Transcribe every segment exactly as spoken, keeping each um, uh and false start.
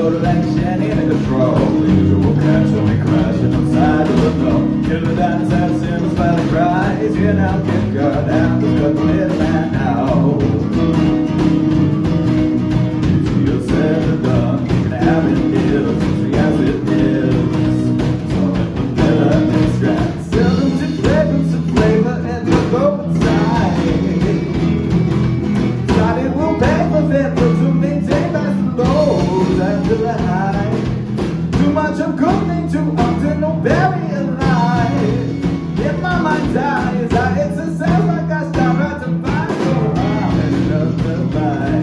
motivation in control. Usual catch on me crashing outside of the door. Kill the dance at Sims Valley cries. You now get cut down, just cut the little man now. Easier said than done. You can have it is, easy as it is. Something vanilla extract. Seldom to fragrance and flavor and the go inside. Started will pay for them to maintain my lows after the high. Too much of good thing too often, no bury alive. In my mind's eyes, I exercise like I start right to find. So I'm enough to fight.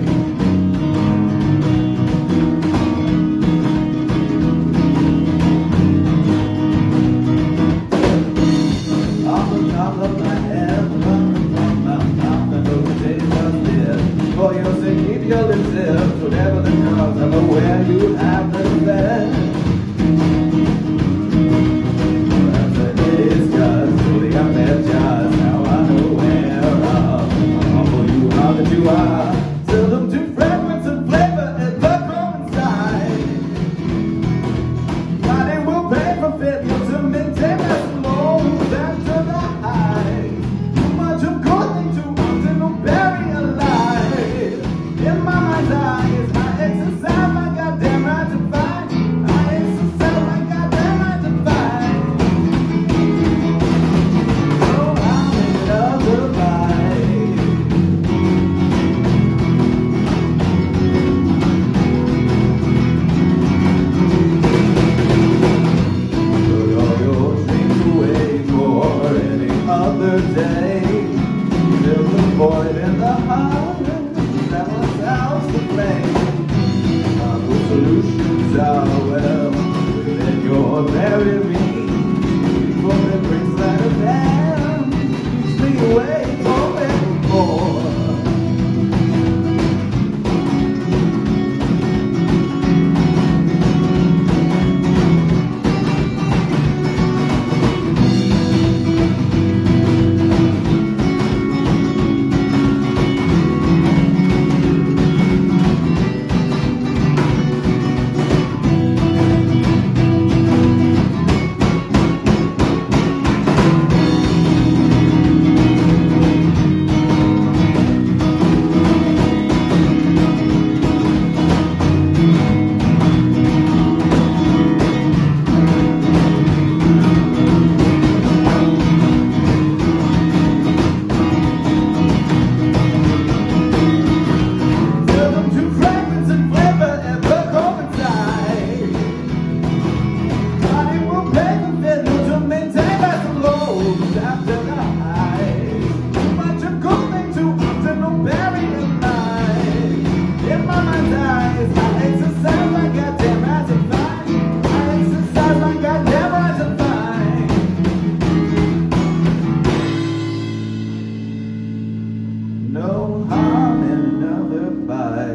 Off the top of my head, running from my mouth, and those days are dead. For your sake, keep your lips zipped, whatever the cause, I'm aware you have the bed. Perhaps it is just truly I met just now I know where of how humble you are that you are. Seldom to fragrance and flavor and the coincide. Body will pay for failure to maintain that slow after the high. Too much of good thing too often will bury alive. In my mind's eyes, I exercise my goddamn right to fight. I exercise my goddamn right to fight. So I'm in another fight. Put all your dreams away for any other day. Fill the void in the heart that was ours to blame. Our solutions are well within your very reach. Before it brings that of them, keeps me away from anymore. No harm in another fight.